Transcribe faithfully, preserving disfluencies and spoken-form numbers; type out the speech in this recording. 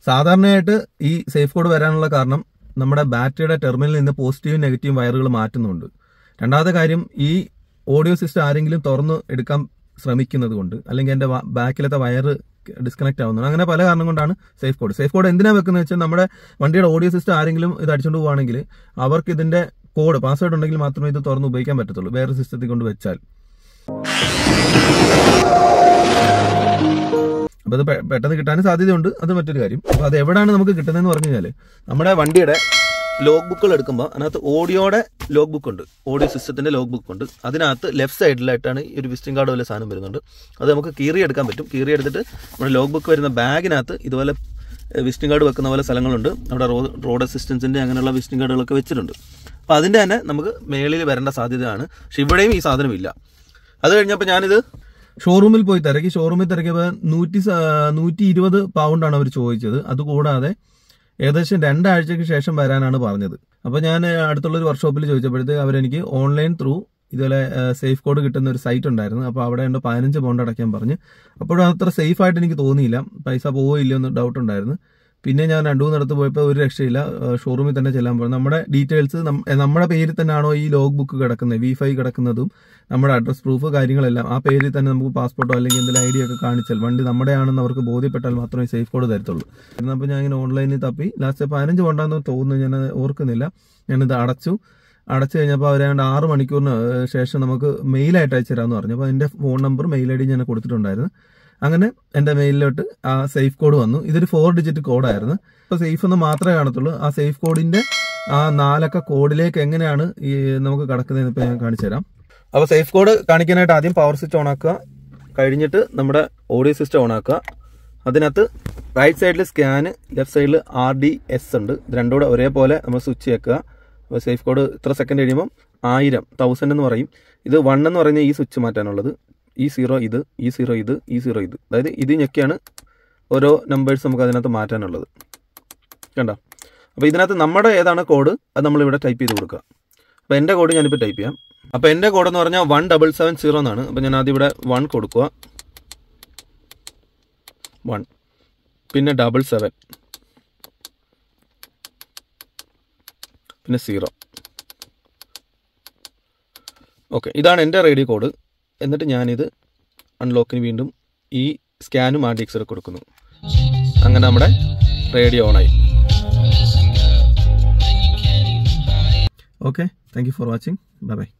സാധാരണയായിട്ട് ഈ safe code വരാനുള്ള കാരണം നമ്മുടെ ബാറ്ററിയുടെ ടെർമിനലിൽ നിന്ന് പോസിറ്റീവും നെഗറ്റീവും വയറുകൾ മാറ്റുന്നുണ്ട്. രണ്ടാമത്തെ കാര്യം, ഈ ഓഡിയോ സിസ്റ്റം ആരെങ്കിലും തുറന്ന് എടുക്കാൻ ശ്രമിക്കുന്നത് കൊണ്ട്, അല്ലെങ്കിൽ എൻ്റെ ബാക്കിലത്തെ വയറ് ഡിസ്കണക്ട് ആവുന്നുണ്ട്. അങ്ങനെ പല കാരണം കൊണ്ടാണ് സേഫ് കോഡ്. സേഫ് കോഡ് എന്തിനാ വെക്കുന്നത് വെച്ചാൽ, നമ്മുടെ വണ്ടിയുടെ ഓഡിയോ സിസ്റ്റം ആരെങ്കിലും ഇത് അടിച്ചുകൊണ്ട് പോവുകയാണെങ്കിൽ അവർക്ക് ഇതിന്റെ കോഡ് പാസ്വേഡ് ഉണ്ടെങ്കിൽ മാത്രമേ ഇത് തുറന്ന് ഉപയോഗിക്കാൻ പറ്റത്തുള്ളൂ, വേറെ സിസ്റ്റത്തിൽ കൊണ്ട് വെച്ചാൽ. അപ്പൊ അത് പെട്ടെന്ന് കിട്ടാൻ സാധ്യതയുണ്ട്, അത് മറ്റൊരു കാര്യം. അപ്പൊ അത് എവിടെയാണ് നമുക്ക് കിട്ടുന്നതെന്ന് പറഞ്ഞു കഴിഞ്ഞാൽ, നമ്മുടെ വണ്ടിയുടെ ലോഗ് ബുക്കുകൾ എടുക്കുമ്പോൾ അതിനകത്ത് ഓഡിയോയുടെ ലോഗ് ബുക്ക് ഉണ്ട്, ഓഡിയോ സിസ്റ്റത്തിന്റെ ലോഗ് ബുക്ക് ഉണ്ട്. അതിനകത്ത് ലെഫ്റ്റ് സൈഡിലായിട്ടാണ് ഈ ഒരു വിസിറ്റിംഗ് കാർഡ് പോലെ സാധനം വരുന്നുണ്ട്. അത് നമുക്ക് കീറി എടുക്കാൻ പറ്റും. കീറി എടുത്തിട്ട് നമ്മുടെ ലോഗ് ബുക്ക് വരുന്ന ബാഗിനകത്ത് ഇതുപോലെ വിസിറ്റിംഗ് കാർഡ് വെക്കുന്ന പോലെ സ്ഥലങ്ങളുണ്ട്. അവിടെ റോഡ് അസിസ്റ്റൻസിന്റെ അങ്ങനെയുള്ള വിസിറ്റിംഗ് കാർഡുകളൊക്കെ വെച്ചിട്ടുണ്ട്. അപ്പോൾ അതിന്റെ തന്നെ നമുക്ക് മേളിൽ വരേണ്ട സാധ്യതയാണ്. പക്ഷെ ഇവിടെയും ഈ സാധനമില്ല. അത് കഴിഞ്ഞപ്പോൾ ഞാനിത് ഷോറൂമിൽ പോയി തിരക്കി. ഷോറൂമിൽ തിരക്കിയപ്പോൾ നൂറ്റി നൂറ്റി ഇരുപത് പൗണ്ടാണ് അവർ ചോദിച്ചത്. അതുകൂടാതെ ഏകദേശം രണ്ടാഴ്ചയ്ക്ക് ശേഷം വരാനാണ് പറഞ്ഞത്. അപ്പോൾ ഞാൻ അടുത്തുള്ള ഒരു വർക്ക്ഷോപ്പിൽ ചോദിച്ചപ്പോഴത്തേക്ക് അവരെനിക്ക് ഓൺലൈൻ ത്രൂ ഇതുപോലെ സേഫ് കോഡ് കിട്ടുന്ന ഒരു സൈറ്റ് ഉണ്ടായിരുന്നു. അപ്പോൾ അവിടെ ഉണ്ട് പതിനഞ്ച് പൗണ്ട് അടയ്ക്കാൻ പറഞ്ഞ്. അപ്പോഴും അത്ര സേഫ് ആയിട്ട് എനിക്ക് തോന്നിയില്ല, പൈസ പോവോ ഇല്ലയോ എന്ന് ഡൗട്ട് ഉണ്ടായിരുന്നു. പിന്നെ ഞാൻ രണ്ടു മൂന്നിടത്ത് പോയപ്പോൾ ഒരു രക്ഷയില്ല, ഷോറൂമിൽ തന്നെ ചെല്ലാൻ പോകും. നമ്മുടെ ഡീറ്റെയിൽസ് നമ്മുടെ പേരിൽ തന്നെയാണോ ഈ ലോഗ് ബുക്ക് കിടക്കുന്നത്, വി ഫൈ കിടക്കുന്നതും നമ്മുടെ അഡ്രസ് പ്രൂഫ് കാര്യങ്ങളെല്ലാം ആ പേരിൽ തന്നെ നമുക്ക് പാസ്പോർട്ടോ അല്ലെങ്കിൽ എന്തെങ്കിലും ഐ ഡി ഒക്കെ കാണിച്ചാൽ വണ്ടി നമ്മുടെയാണെന്ന് അവർക്ക് ബോധ്യപ്പെട്ടാൽ മാത്രമേ സേഫ് കോഡ് തരത്തുള്ളൂ. അപ്പോൾ ഞാൻ ഇങ്ങനെ ഓൺലൈനിൽ തപ്പി ലാസ്റ്റ് പതിനഞ്ച് പൗണ്ടാന്ന് തോന്നുന്നു, ഞാൻ ഓർക്കുന്നില്ല. ഞാനിത് അടച്ചു. അടച്ചു കഴിഞ്ഞപ്പോൾ അവരാണ്ട് ആറ് മണിക്കൂറിന് ശേഷം നമുക്ക് മെയിലായിട്ട് അയച്ചു തരാമെന്ന് പറഞ്ഞു. അപ്പോൾ എൻ്റെ phone number mail I D ഞാൻ കൊടുത്തിട്ടുണ്ടായിരുന്നു. അങ്ങനെ എൻ്റെ മെയിലിലോട്ട് ആ സേഫ് കോഡ് വന്നു. ഇതൊരു ഫോർ ഡിജിറ്റ് കോഡായിരുന്നു. ഇപ്പോൾ സേഫ് എന്ന് മാത്രമേ കാണത്തുള്ളൂ. ആ സേഫ് കോഡിന്റെ ആ നാലക്ക കോഡിലേക്ക് എങ്ങനെയാണ് ഈ നമുക്ക് കടക്കുന്നതെന്ന് ഇപ്പോൾ ഞാൻ കാണിച്ചു തരാം. അപ്പോൾ സേഫ് കോഡ് കാണിക്കാനായിട്ട് ആദ്യം പവർ സ്വിച്ച് ഓൺ ആക്കുക, കഴിഞ്ഞിട്ട് നമ്മുടെ ഓഡിയോ സിസ്റ്റം ഓൺ ആക്കുക. അതിനകത്ത് റൈറ്റ് സൈഡിൽ സ്കാന്, ലെഫ്റ്റ് സൈഡിൽ ആർ ഡി എസ് ഉണ്ട്. ഇത് രണ്ടും കൂടെ ഒരേപോലെ നമ്മൾ സ്വിച്ച് വെക്കുക. അപ്പോൾ സേഫ് കോഡ് ഇത്ര സെക്കൻഡ് കഴിയുമ്പം ആയിരം തൗസൻഡ് എന്ന് പറയും. ഇത് വൺ എന്ന് പറയുന്ന ഈ സ്വിച്ച് മാറ്റാനുള്ളത്, ഈ സീറോ ഇത്, ഈ സീറോ ഇത്, ഈ സീറോ ഇത്, അതായത് ഇത് ഞെക്കിയാണ് ഓരോ നമ്പേഴ്സ് നമുക്ക് അതിനകത്ത് മാറ്റാനുള്ളത്. കണ്ടോ? അപ്പോൾ ഇതിനകത്ത് നമ്മുടെ ഏതാണ് കോഡ് അത് നമ്മളിവിടെ ടൈപ്പ് ചെയ്ത് കൊടുക്കുക. അപ്പോൾ എൻ്റെ കോഡ് ഞാനിപ്പോൾ ടൈപ്പ് ചെയ്യാം. അപ്പോൾ എൻ്റെ കോഡ് എന്ന് പറഞ്ഞാൽ വൺ ഡബിൾ സെവൻ സീറോ എന്നാണ്. അപ്പോൾ ഞാൻ ആദ്യം ഇവിടെ വൺ കൊടുക്കുക, വൺ, പിന്നെ ഡബിൾ സെവൻ, പിന്നെ സീറോ. ഓക്കെ, ഇതാണ് എൻ്റെ റേഡിയോ കോഡ്. എന്നിട്ട് ഞാനിത് അൺലോക്കിന് വീണ്ടും ഈ സ്കാനും ആർ ഡി എക്സ് കൊടുക്കുന്നു. അങ്ങനെ നമ്മുടെ റേഡിയോ ഓണായി. Okay, thank you for watching. Bye by.